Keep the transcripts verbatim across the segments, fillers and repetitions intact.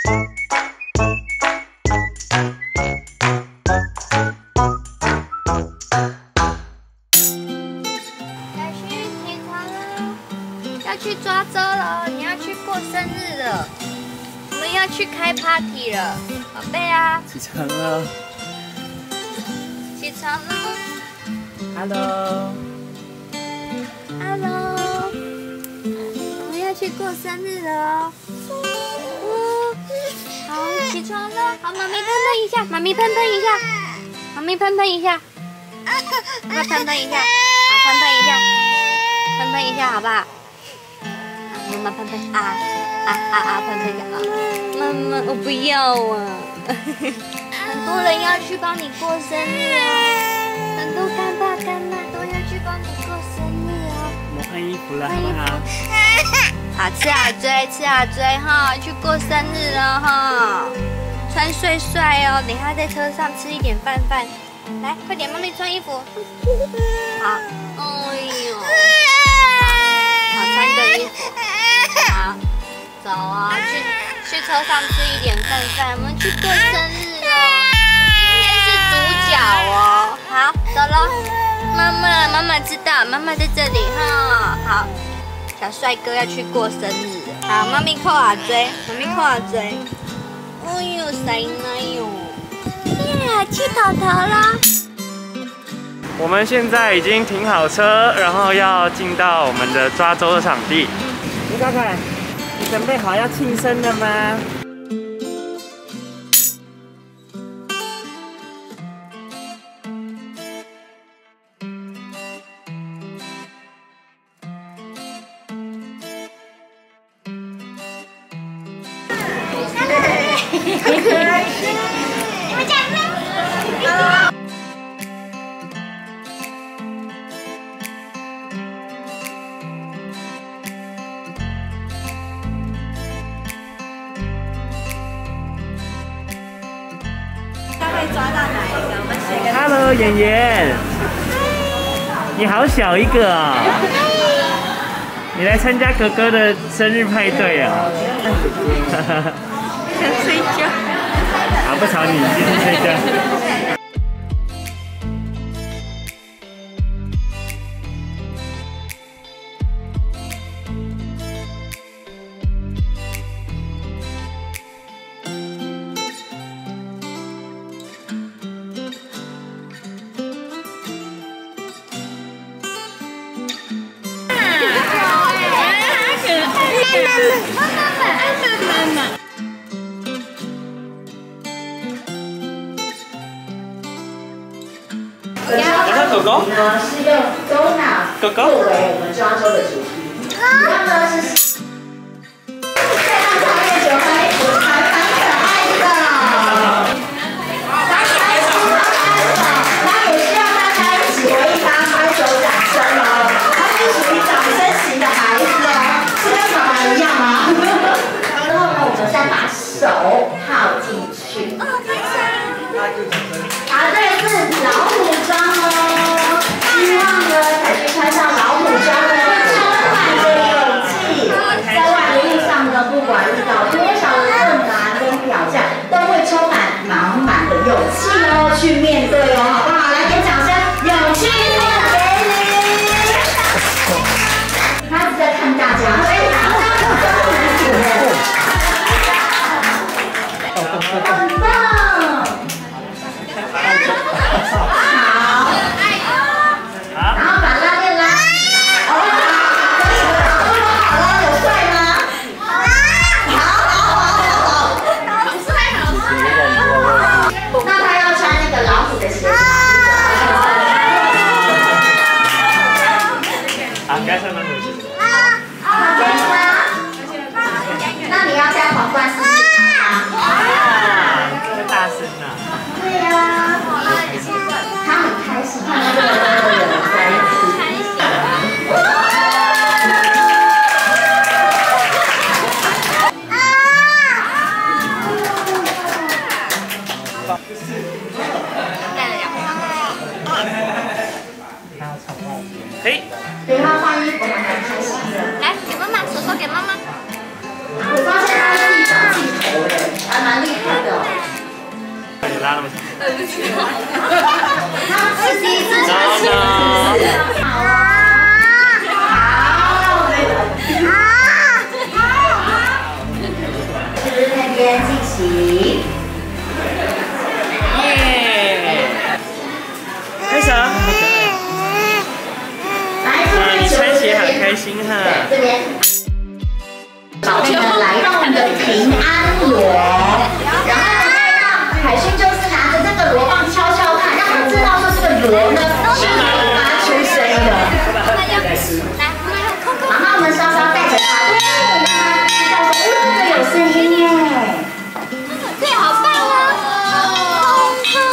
去抓周了，你要去过生日了，我们要去开 party 了，宝贝啊！ 起床了， 起床了 ，Hello，Hello， 我们要去过生日了哦！好，起床了，好，妈咪喷喷一下，妈咪喷喷一下，妈咪喷喷一下，妈妈喷喷一下，好，喷喷一下，喷喷一下，好不好？ 妈妈喷喷啊啊啊啊！喷喷一下啊！妈妈，我不要啊！很多人要去帮你过生日哦，很多干爸干妈都要去帮你过生日哦。 我们换衣服了，好不好？ 好，吃啊追，吃啊追哈！去过生日了哈！穿帅帅哦，等一下在车上吃一点饭饭。来，快点，妈咪穿衣服。好，哎呦，好，穿个衣服。 好，走啊，去去车上吃一点饭饭，我们去过生日哦。今天是主角哦。好，走了。妈妈，妈妈知道，妈妈在这里哈。好，小帅哥要去过生日。好，妈咪扣耳追，妈咪扣耳追。哎呦，塞奶哟！耶，去头头啦。 我们现在已经停好车，然后要进到我们的抓周的场地。你看看。 你准备好要庆生了吗？ 你们讲。 抓到哪一个？我们选个。 Hello， 妍妍，你好小一个啊、哦！你来参加哥哥的生日派对啊！ 想睡觉。 好，不吵你，继续睡觉。 我看狗狗呢是用 Donut 狗狗作为我们抓周的主题，主要呢是这样才会九分衣服还蛮可爱的。当然拍手，那也是让大家一起为他拍手掌声哦。他是属于掌声型的孩子哦，是跟爸爸一样吗？然后呢，我们再把手套进去。哦，拍手。好，这个是老虎装哦，希望呢凯君穿上老虎装呢会充满着勇气，在外的路上呢，不管遇到多少的困难跟挑战，都会充满满满的勇气哦，去面对哦，好不好？来点掌声，勇气给你。他是在看大家，所以大家都很苦的，很棒。 那么长？ 不知道。 他是第一只穿鞋子。好啊。就是那边进行。 耶！开始啊！哇，你穿鞋很开心哈。 这边。宝贝们来到我们的平安螺，然后呢，让海勋就是拿着这个螺棒敲敲看，让他知道说这个螺呢是可以发出声音的。然后我们稍稍带着他，对，让他知道说，哦，这有声音耶。 对，好棒啊！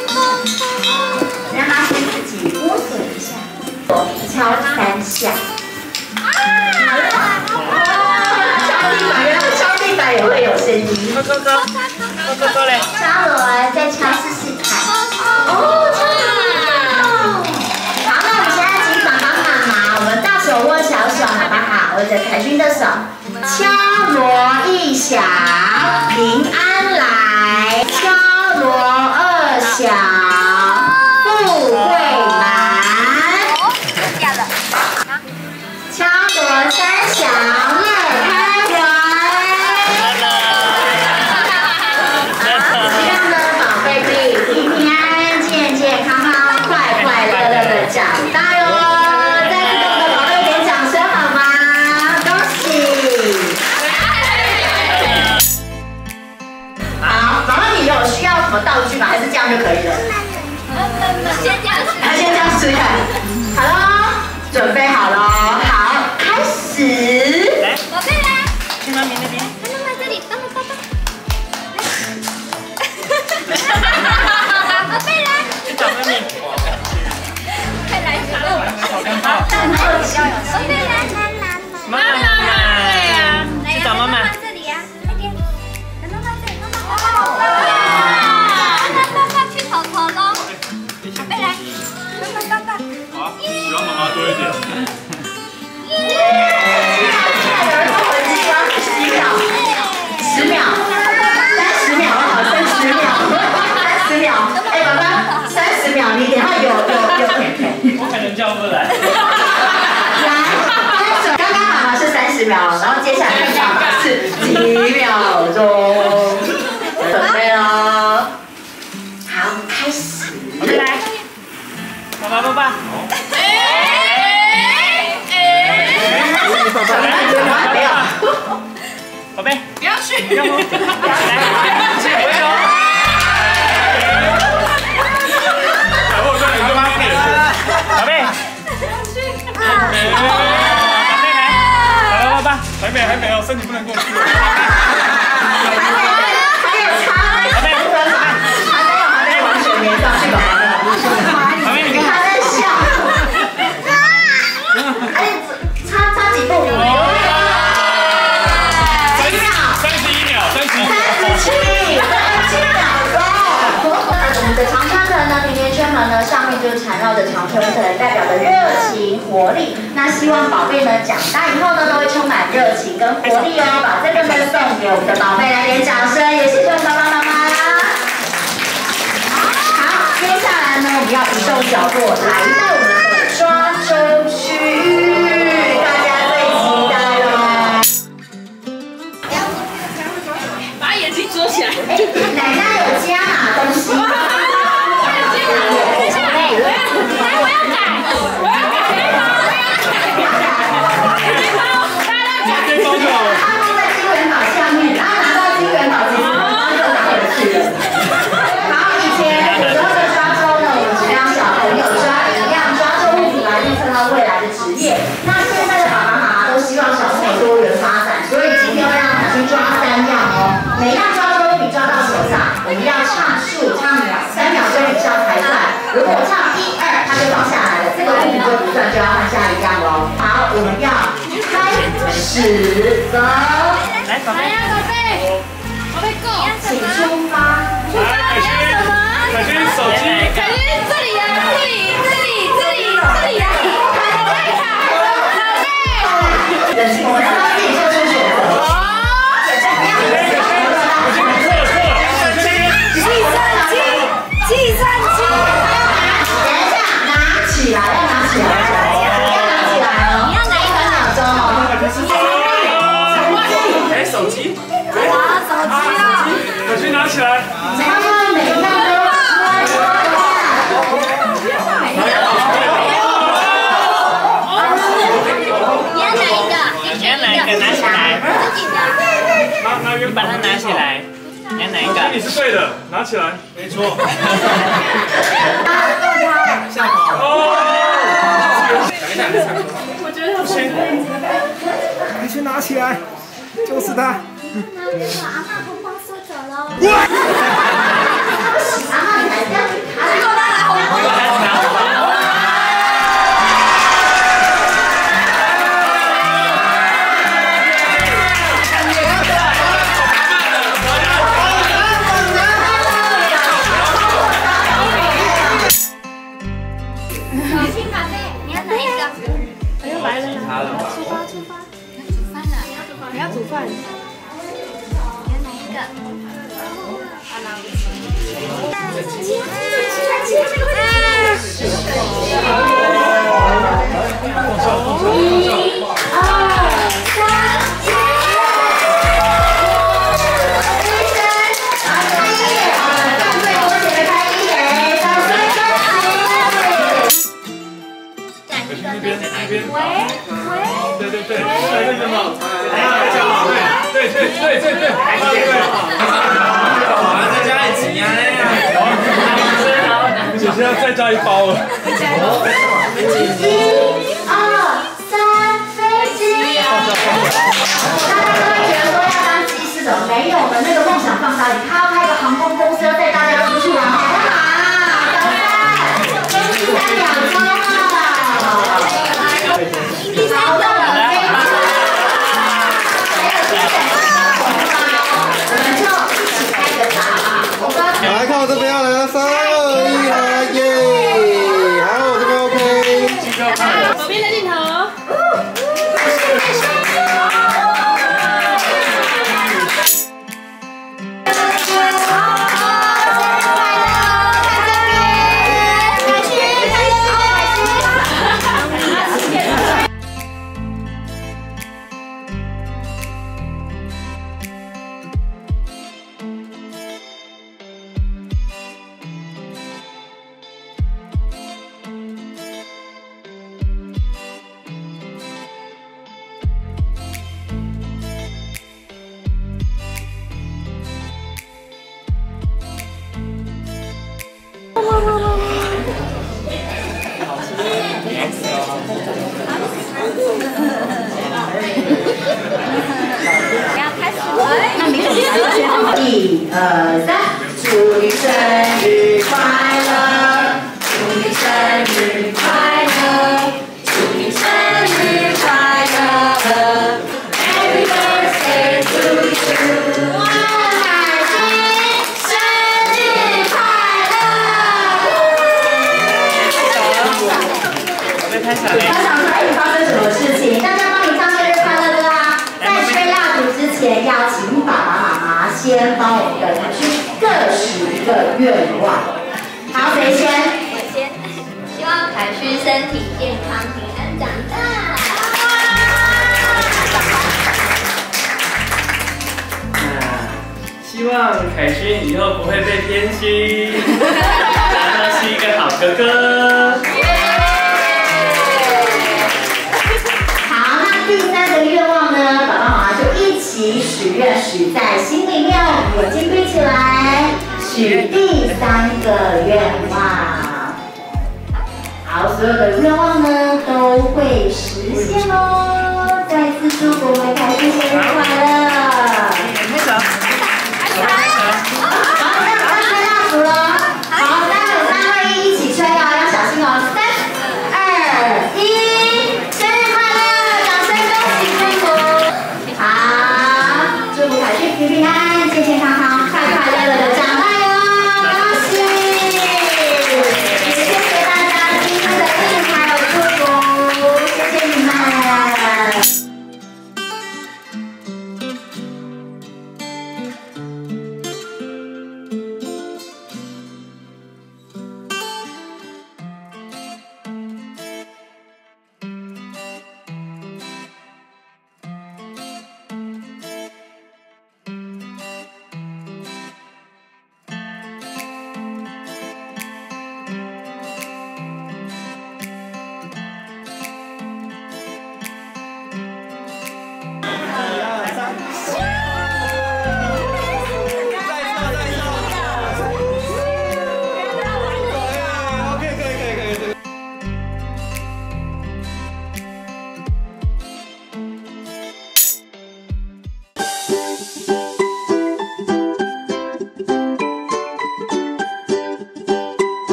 让他先自己摸索一下，敲三下。好了，敲地板，然后敲地板也会有声音。 go go go go go go 嘞！ 敲螺，再敲试试看。哦，敲螺！好，那我们现在请爸爸妈妈，我们大手握小手，好不好？握着凯勋的手，敲锣一响，平安来；敲锣二响，富贵满；敲锣三响，乐开怀。希望呢，宝贝可以平平安安、健健康康、快快乐乐的长大哟！再次给我们的宝贝一点掌声好吗？恭喜！好，宝贝，你有需要什么道具吗？还是这样就可以了？ 先这样子， 来，先这样试看。好喽，准备好了，好，开始。 来， 宝贝来， 去妈咪那边。 妈妈这里，妈妈爸爸。宝贝来， 去找妈咪。 快来找我。 好干爆。 宝贝来， 妈妈，去找妈妈。 这里呀，那边，妈妈这里，妈妈爸爸。哇！妈妈去头头喽。宝贝来，妈妈爸爸。 好，只要妈妈多一点。 十秒，三十秒好，三十秒，三十秒。哎，爸爸，三十秒，你等下有有有。 我可能叫不来。 来，刚刚妈妈是三十秒，然后接下来爸爸是几秒钟？准备喽。好，开始。 宝贝来，爸爸爸爸。 爸爸来，没有。 宝贝， 不要去， 不要摸，来，去回头。 然后再你就妈点。 宝贝，宝贝来，爸爸爸爸， 还没还没有，身体不能过去。 还有差， 宝贝， 还没有还没有完全连上去，宝宝。 宝贝你看， 他在笑。哎，差差几步？几秒？ 三十一秒，三十一。 三十七，七秒钟。我们的长春藤呢，甜甜圈们呢，上面就缠绕着长春藤，代表着热情活力。那希望宝贝呢，长大以后呢，都会充满热情跟活力哦。把这个呢送给我们的宝贝，来点掌声，也谢谢我们爸爸妈妈。好，接下来呢，我们要移动脚步，来到我们的抓周区域，大家最期待了。 把眼睛遮起来。 哎，奶奶有加码东西吗？ 等一下，来，我要改，我要改黑包，我要改黑包，大家改黑包就好了。 它放在金元宝下面，然后拿到金元宝其实马上就拿回去了。好，以前有时候的抓周呢，我们只让小朋友抓一样抓周物品来预测他未来的职业。那现在的爸爸妈妈都希望小朋友多元发展，所以今天会让他去抓三样哦，每样抓周物品抓到手上，我们要唱数唱秒三秒钟以上才算。如果唱一二，他就放下来了，这个物品就不算，就要换下一样喽。好，我们要开始走。 来，宝贝。 宝贝，宝贝 go， 请出发。 出发，你要什么？ 凯勋手机。 凯勋这里呀，这里，这里，这里，这里呀，宝贝卡，宝贝。 忍我让他自己做出选择。 哦。 怎么样？ 错错， 计算机。 要哪一个？ 你是对的，拿起来，没错。 下跑哦。 我觉得好像你去拿起来，就是他。 阿妈红包收走喽。 阿妈，你还是要给他。 结果他拿红包。你要哪一个？ 哎呦来了来了，出发出发， 煮饭了， 你要煮饭。 你要哪一个？好了，我对对对，对对对嘛，对对对对对，还是对， 我要再加一起呀！ 姐现在再加一包了。 一、二、三，飞机！大家都会觉得说要当机师的，没有的，那个梦想放哪里？他要开个航空公司，要带大家出去玩，干嘛？早餐，飞机才两张啊！第三个飞机，还有接下来我们就一起开个闸嘛。我刚来看我这边，来了，三二一，来耶！还有我这边 OK。 左边的镜头。 一二三，祝你生日快乐，祝你生日快乐，祝你生日快乐 ，Happy birthday to you， 万海君生日快乐！ 被拍下来。 他想说，哎，发生什么事情？大家帮你唱生日快乐歌啊！在吹蜡烛之前，要请爸爸妈妈先帮我们的凯勋各许一个愿望。好，谁先？ 我先，希望凯勋身体健康、平安长大。 希望凯勋以后不会被偏心，然后是一个好哥哥。 好，那第三个愿望呢？爸爸妈妈就一起许愿，许在心里面，眼睛闭起来，许第三个愿望。好，所有的愿望呢都会实现哦。再次祝福我们